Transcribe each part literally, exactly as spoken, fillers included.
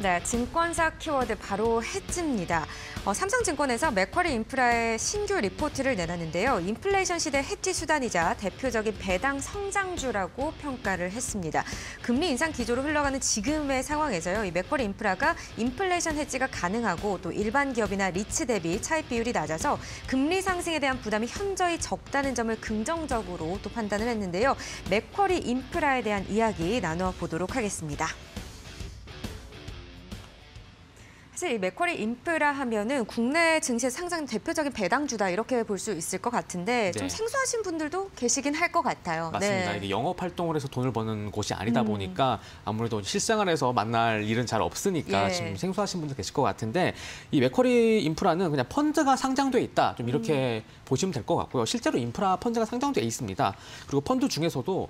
네, 증권사 키워드 바로 해지입니다. 어, 삼성증권에서 맥쿼리 인프라의 신규 리포트를 내놨는데요. 인플레이션 시대 해지 수단이자 대표적인 배당 성장주라고 평가를 했습니다. 금리 인상 기조로 흘러가는 지금의 상황에서요. 이 맥쿼리 인프라가 인플레이션 해지가 가능하고 또 일반 기업이나 리츠 대비 차익 비율이 낮아서 금리 상승에 대한 부담이 현저히 적다는 점을 긍정적으로 또 판단을 했는데요. 맥쿼리 인프라에 대한 이야기 나눠보도록 하겠습니다. 사실 이 맥쿼리 인프라 하면은 국내 증시에 상장 대표적인 배당주다 이렇게 볼 수 있을 것 같은데 좀 네. 생소하신 분들도 계시긴 할 것 같아요. 맞습니다. 네. 이게 영업 활동을 해서 돈을 버는 곳이 아니다 음. 보니까 아무래도 실생활에서 만날 일은 잘 없으니까 예. 지금 생소하신 분들 계실 것 같은데 이 맥쿼리 인프라는 그냥 펀드가 상장돼 있다 좀 이렇게 음. 보시면 될 것 같고요. 실제로 인프라 펀드가 상장돼 있습니다. 그리고 펀드 중에서도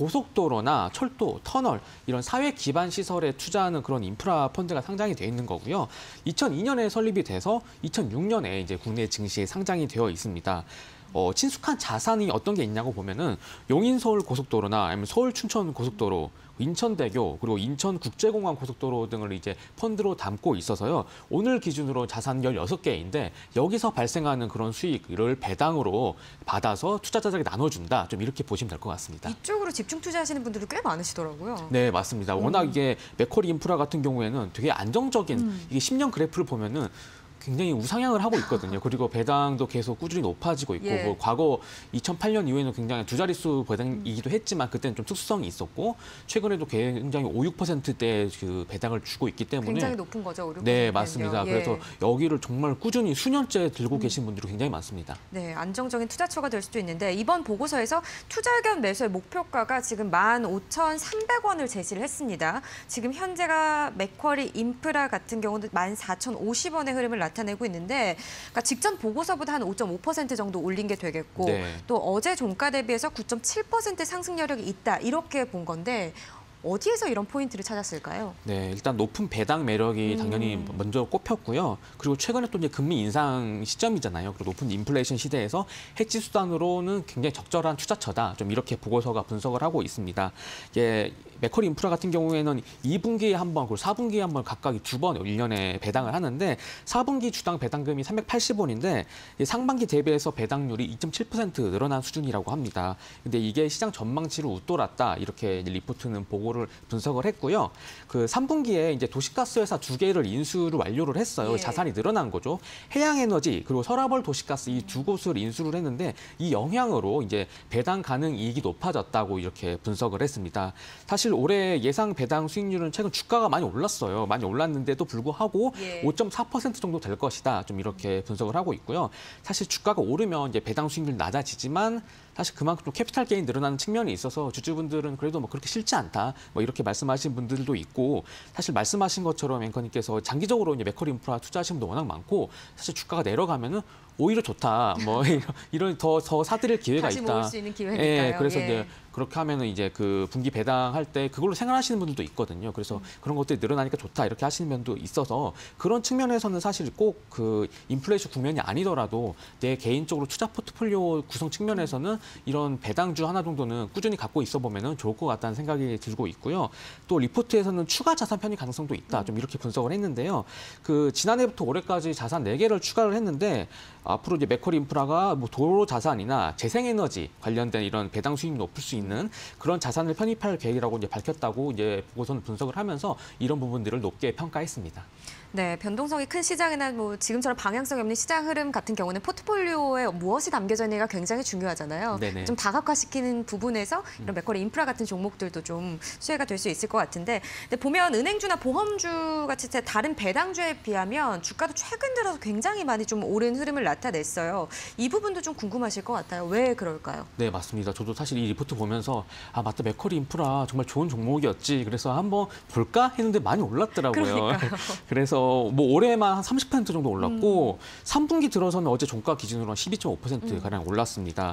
고속도로나 철도, 터널 이런 사회 기반 시설에 투자하는 그런 인프라 펀드가 상장이 되어 있는 거고요. 이천이 년에 설립이 돼서 이천육 년에 이제 국내 증시에 상장이 되어 있습니다. 어, 친숙한 자산이 어떤 게 있냐고 보면은 용인-서울 고속도로나 아니면 서울-춘천 고속도로, 인천대교 그리고 인천국제공항 고속도로 등을 이제 펀드로 담고 있어서요. 오늘 기준으로 자산 열여섯 개인데 여기서 발생하는 그런 수익을 배당으로 받아서 투자자들에게 나눠준다. 좀 이렇게 보시면 될 것 같습니다. 이쪽으로 집중 투자하시는 분들도 꽤 많으시더라고요. 네, 맞습니다. 워낙 이게 맥쿼리 인프라 같은 경우에는 되게 안정적인 음. 이게 십 년 그래프를 보면은 굉장히 우상향을 하고 있거든요. 그리고 배당도 계속 꾸준히 높아지고 있고 예. 뭐 과거 이천팔 년 이후에는 굉장히 두 자릿수 배당이기도 했지만 그때는 좀 특수성이 있었고 최근에도 굉장히 오, 육 퍼센트대 그 배당을 주고 있기 때문에 굉장히 높은 거죠, 오, 육 퍼센트. 네, 맞습니다. 예. 그래서 여기를 정말 꾸준히 수년째 들고 계신 분들이 굉장히 많습니다. 네, 안정적인 투자처가 될 수도 있는데 이번 보고서에서 투자 견 매수의 목표가가 지금 만 오천삼백 원을 제시를 했습니다. 지금 현재가 맥쿼리 인프라 같은 경우는 만 사천오십 원의 흐름을 나타내고 있는데 그러니까 직전 보고서보다 한 오 점 오 퍼센트 정도 올린 게 되겠고 네. 또 어제 종가 대비해서 구 점 칠 퍼센트 상승 여력이 있다 이렇게 본 건데 어디에서 이런 포인트를 찾았을까요? 네, 일단 높은 배당 매력이 당연히 음. 먼저 꼽혔고요. 그리고 최근에 또 이제 금리 인상 시점이잖아요. 그리고 높은 인플레이션 시대에서 해지 수단으로는 굉장히 적절한 투자처다. 좀 이렇게 보고서가 분석을 하고 있습니다. 예, 맥쿼리 인프라 같은 경우에는 이 분기에 한 번, 그리고 사 분기에 한 번 각각 두 번 일 년에 배당을 하는데 사 분기 주당 배당금이 삼백팔십 원인데 상반기 대비해서 배당률이 이 점 칠 퍼센트 늘어난 수준이라고 합니다. 근데 이게 시장 전망치를 웃돌았다. 이렇게 리포트는 보고 를 분석을 했고요. 그 삼 분기에 이제 도시가스 회사 두 개를 인수를 완료를 했어요. 예. 자산이 늘어난 거죠. 해양에너지 그리고 서라벌 도시가스 이 두 곳을 인수를 했는데 이 영향으로 이제 배당 가능 이익이 높아졌다고 이렇게 분석을 했습니다. 사실 올해 예상 배당 수익률은 최근 주가가 많이 올랐어요. 많이 올랐는데도 불구하고 예. 오 점 사 퍼센트 정도 될 것이다. 좀 이렇게 분석을 하고 있고요. 사실 주가가 오르면 이제 배당 수익률 낮아지지만 사실 그만큼 좀 캐피탈 게인 늘어나는 측면이 있어서 주주분들은 그래도 뭐 그렇게 싫지 않다. 뭐 이렇게 말씀하신 분들도 있고 사실 말씀하신 것처럼 앵커님께서 장기적으로 이제 맥쿼리 인프라 투자하시는 분도 워낙 많고 사실 주가가 내려가면은 오히려 좋다. 뭐 이런 더 더 사들일 기회가 다시 있다. 모을 수 있는 기회니까요. 예, 그래서 예. 이제 그렇게 하면은 이제 그 분기 배당할 때 그걸로 생활하시는 분들도 있거든요. 그래서 음. 그런 것들이 늘어나니까 좋다 이렇게 하시는 면도 있어서 그런 측면에서는 사실 꼭 그 인플레이션 국면이 아니더라도 내 개인적으로 투자 포트폴리오 구성 측면에서는 이런 배당주 하나 정도는 꾸준히 갖고 있어 보면은 좋을 것 같다는 생각이 들고 있고요. 또 리포트에서는 추가 자산 편입 가능성도 있다. 좀 이렇게 분석을 했는데요. 그 지난해부터 올해까지 자산 네 개를 추가를 했는데 앞으로 이제 맥쿼리 인프라가 뭐 도로 자산이나 재생에너지 관련된 이런 배당 수익이 높을 수 있는 그런 자산을 편입할 계획이라고 이제 밝혔다고 이제 보고서는 분석을 하면서 이런 부분들을 높게 평가했습니다. 네, 변동성이 큰 시장이나 뭐 지금처럼 방향성이 없는 시장 흐름 같은 경우는 포트폴리오에 무엇이 담겨져 있느냐가 굉장히 중요하잖아요. 네네. 좀 다각화시키는 부분에서 이런 맥쿼리 인프라 같은 종목들도 좀 수혜가 될 수 있을 것 같은데 근데 보면 은행주나 보험주 같이 다른 배당주에 비하면 주가도 최근 들어서 굉장히 많이 좀 오른 흐름을 나타냈어요. 이 부분도 좀 궁금하실 것 같아요. 왜 그럴까요? 네, 맞습니다. 저도 사실 이 리포트 보면서 아, 맞다. 맥쿼리 인프라 정말 좋은 종목이었지. 그래서 한번 볼까 했는데 많이 올랐더라고요. 그러니까요. 그래서 뭐 올해만 한 삼십 퍼센트 정도 올랐고 음. 삼 분기 들어서는 어제 종가 기준으로 한 십이 점 오 퍼센트 가량 올랐습니다. 사실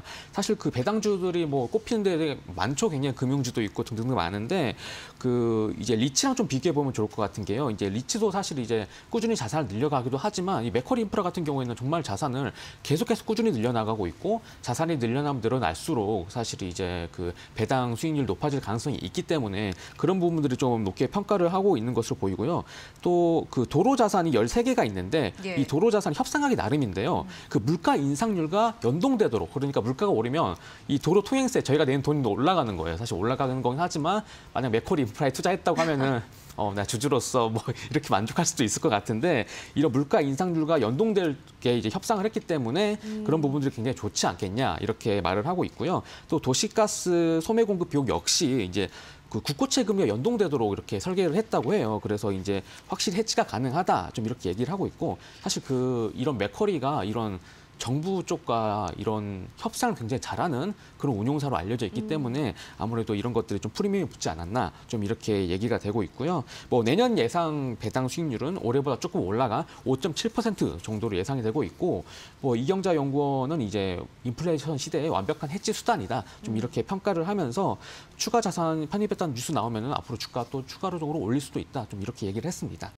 사실 그 배당주들이 뭐 꼽히는 데 많죠. 굉장히 금융주도 있고 등등등 많은데 그 이제 리츠랑 좀 비교해 보면 좋을 것 같은 게요. 이제 리츠도 사실 이제 꾸준히 자산을 늘려가기도 하지만 이 맥쿼리 인프라 같은 경우에는 정말 자산을 계속해서 꾸준히 늘려나가고 있고 자산이 늘려나면 늘어날수록 사실 이제 그 배당 수익률 높아질 가능성이 있기 때문에 그런 부분들이 좀 높게 평가를 하고 있는 것으로 보이고요. 또 그 도로 자산이 열세 개가 있는데 예. 이 도로 자산 협상하기 나름인데요. 그 물가 인상률과 연동되도록 그러니까 물가가 오르면 이 도로 통행세 저희가 내는 돈이 올라가는 거예요. 사실 올라가는 건 하지만 만약 맥쿼리 인프라에 투자했다고 하면은 어, 나 주주로서 뭐 이렇게 만족할 수도 있을 것 같은데 이런 물가 인상률과 연동될 게 이제 협상을 했기 때문에 음. 그런 부분들이 굉장히 좋지 않겠냐 이렇게 말을 하고 있고요. 또 도시가스 소매 공급 비용 역시 이제 그 국고채금과 연동되도록 이렇게 설계를 했다고 해요. 그래서 이제 확실히 해지가 가능하다 좀 이렇게 얘기를 하고 있고 사실 그 이런 맥쿼리가 이런 정부 쪽과 이런 협상을 굉장히 잘하는 그런 운용사로 알려져 있기 때문에 아무래도 이런 것들이 좀 프리미엄이 붙지 않았나 좀 이렇게 얘기가 되고 있고요. 뭐 내년 예상 배당 수익률은 올해보다 조금 올라가 오 점 칠 퍼센트 정도로 예상이 되고 있고 뭐 이경자 연구원은 이제 인플레이션 시대에 완벽한 해지 수단이다 좀 이렇게 평가를 하면서 추가 자산 편입했다는 뉴스 나오면은 앞으로 주가 또 추가적으로 올릴 수도 있다 좀 이렇게 얘기를 했습니다.